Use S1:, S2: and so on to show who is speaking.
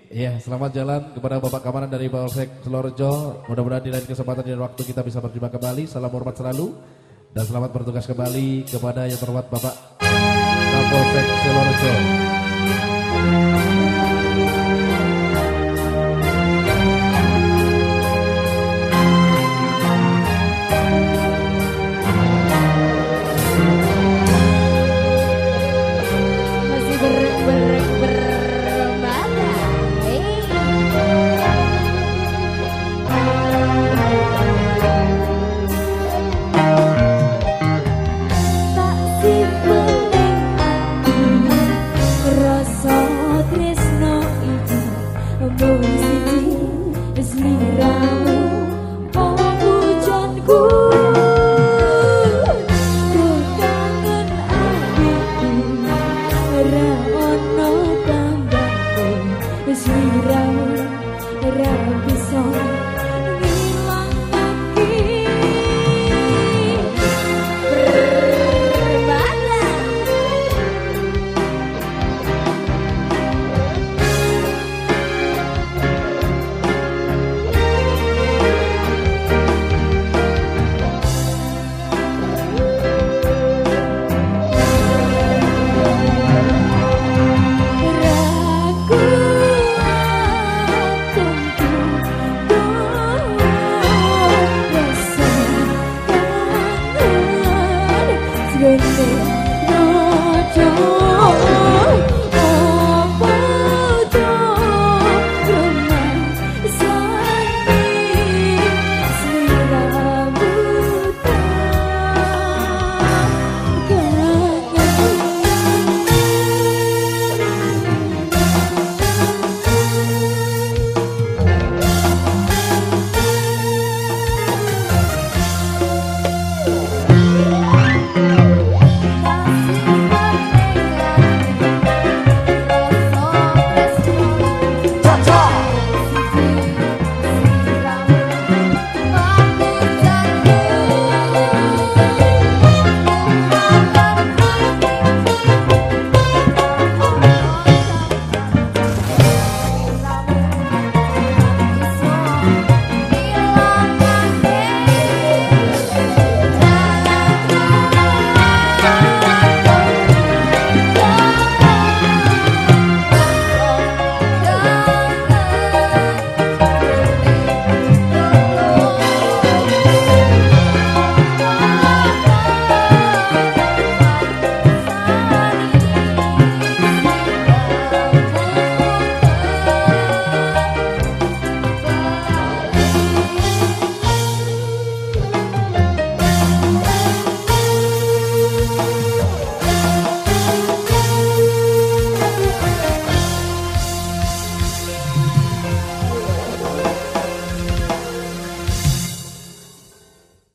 S1: Iya, selamat jalan kepada Bapak Kamanan dari Polsek Selorjo. Mudah-mudahan di lain kesempatan dan waktu kita bisa berjumpa kembali. Salam hormat selalu dan selamat bertugas kembali kepada yang terhormat Bapak Kapolsek Selorjo.
S2: Ra bisa